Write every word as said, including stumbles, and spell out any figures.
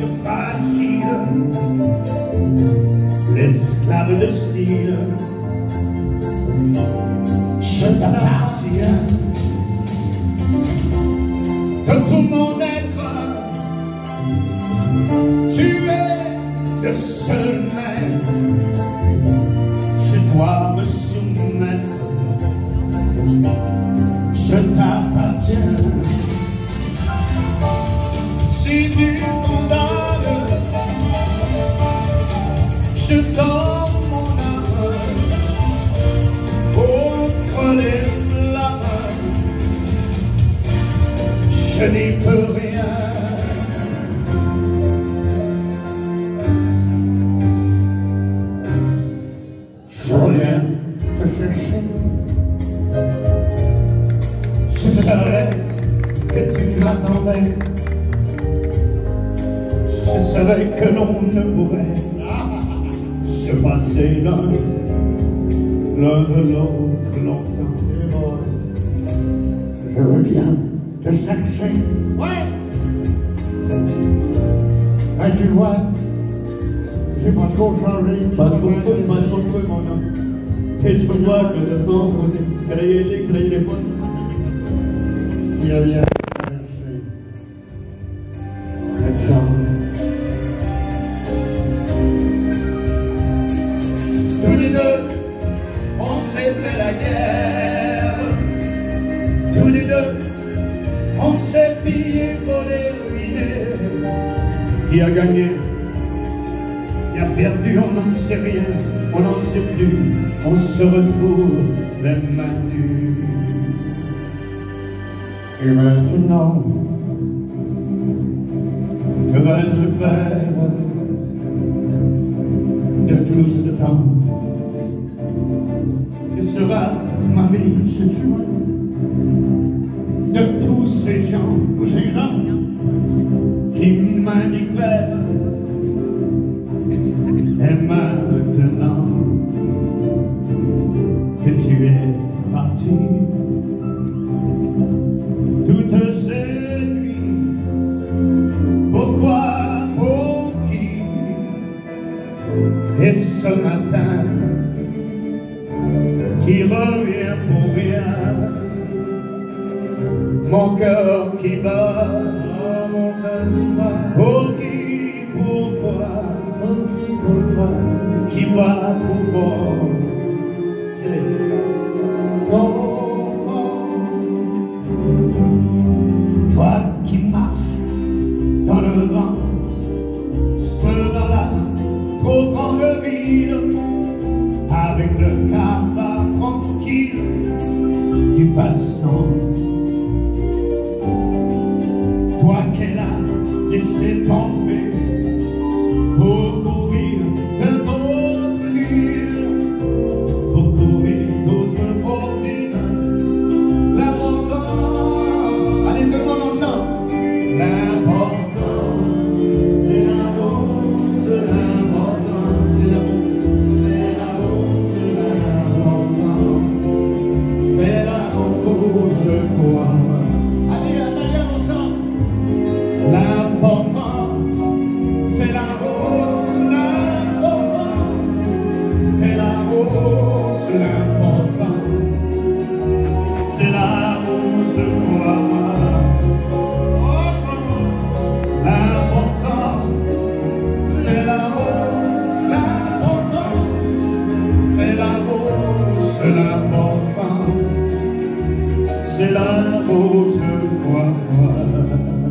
fragile, l'esclave de cire. Je t'appartiens de tout mon être. Tu es le seul maître. Je dois me soumettre. Je t'appartiens. Si tu condamnes, je donne mon âme contre les flammes. Je n'y peux rien. Je reviens te chercher. Je savais que tu m'attendais. Je savais que l'on ne pourrait se passer l'un l'un de l'autre longtemps. Je reviens te chercher. Ouais. Ben tu vois, j'ai pas trop changé. Pas trop, pas trop, mon homme. Et je vois que le temps qu'on est créé les, créé les potes. Il y a bien. Tous les deux, on s'est fait la guerre. Tous les deux, on s'est pillé, volé, ruiné. Qui a gagné? Qui a perdu? On n'en sait rien, on n'en sait plus. On se retrouve les mains nues. Et maintenant, que vais-je faire de tout ce temps? Que sera ma vie, ce jour, de tous ces gens, tous ces gens qui m'indiffèrent? Et maintenant que tu es parti, toutes ces nuits, pourquoi, pour qui? Et ce matin qui revient pour rien, mon cœur qui bat, pour qui, pourquoi, qui bat trop fort, toi qui marches dans le vent, seul dans la trop grande ville, avec le cafard tranquille du passant. Toi qu'elle a laissé tomber pour courir vers d'autres lieux, pour courir d'autres fortunes. L'important, allez tout le monde en chante. L'important, c'est l'amour, c'est l'important, c'est l'amour, c'est l'amour, c'est l'important, c'est l'amour, je crois. Allez, allez, on chante. L'important, c'est l'amour, l'important, c'est l'amour, c'est l'important, c'est l'amour, je crois. L'important, c'est l'amour, l'important, c'est l'amour, c'est l'important, c'est l'amour, je crois.